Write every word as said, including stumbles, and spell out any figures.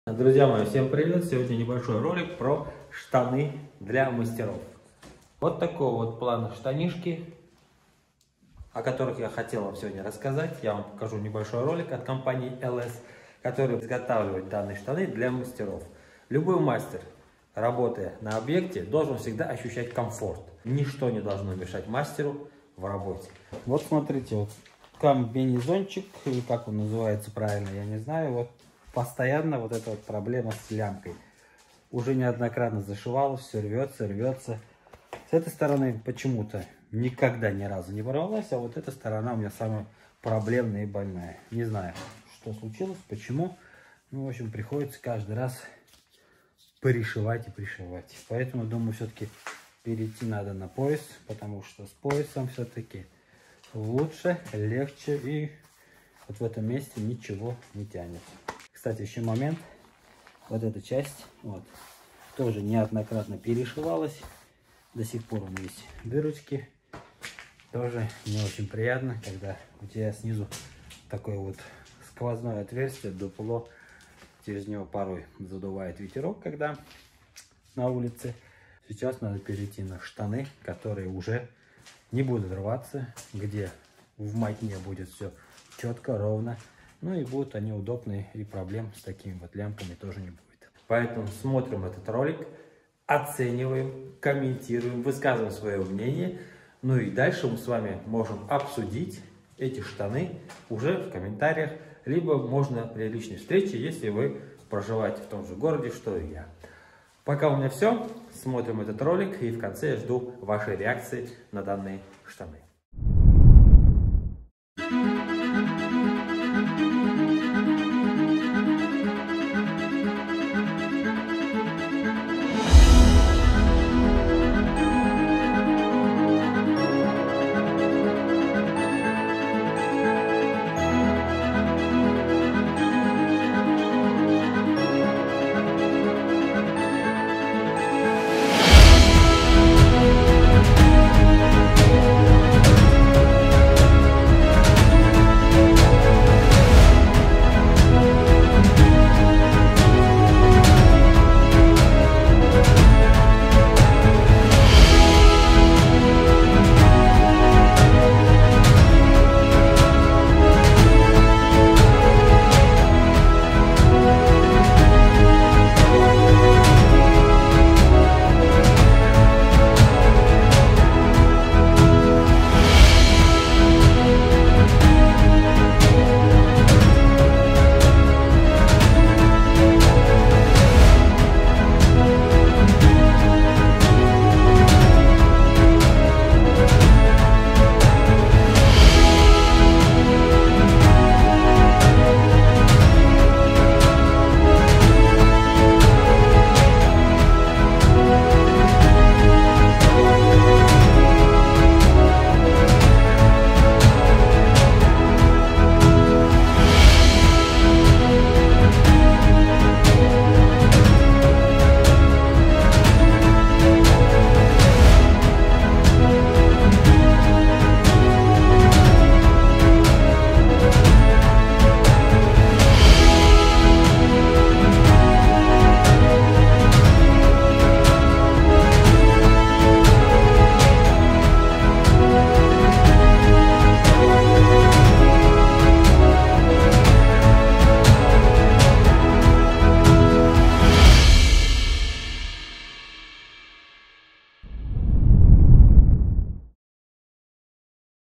Друзья мои, всем привет! Сегодня небольшой ролик про штаны для мастеров. Вот такой вот план штанишки, о которых я хотел вам сегодня рассказать. Я вам покажу небольшой ролик от компании эл эс, который изготавливает данные штаны для мастеров. Любой мастер, работая на объекте, должен всегда ощущать комфорт. Ничто не должно мешать мастеру в работе. Вот смотрите, вот комбинезончик, или как он называется правильно, я не знаю, вот. Постоянно вот эта вот проблема с лямкой. Уже неоднократно зашивалась, все рвется, рвется. С этой стороны почему-то никогда ни разу не порвалась, а вот эта сторона у меня самая проблемная и больная. Не знаю, что случилось, почему. Ну, в общем, приходится каждый раз перешивать и пришивать. Поэтому, думаю, все-таки перейти надо на пояс, потому что с поясом все-таки лучше, легче и вот в этом месте ничего не тянет. Кстати, еще момент, вот эта часть, вот, тоже неоднократно перешивалась, до сих пор у меня есть дырочки, тоже не очень приятно, когда у тебя снизу такое вот сквозное отверстие, дупло, через него порой задувает ветерок, когда на улице. Сейчас надо перейти на штаны, которые уже не будут рваться, где в мотне будет все четко, ровно. Ну и будут они удобные, и проблем с такими вот лямками тоже не будет. Поэтому смотрим этот ролик, оцениваем, комментируем, высказываем свое мнение. Ну и дальше мы с вами можем обсудить эти штаны уже в комментариях. Либо можно при личной встрече, если вы проживаете в том же городе, что и я. Пока у меня все. Смотрим этот ролик, и в конце я жду вашей реакции на данные штаны.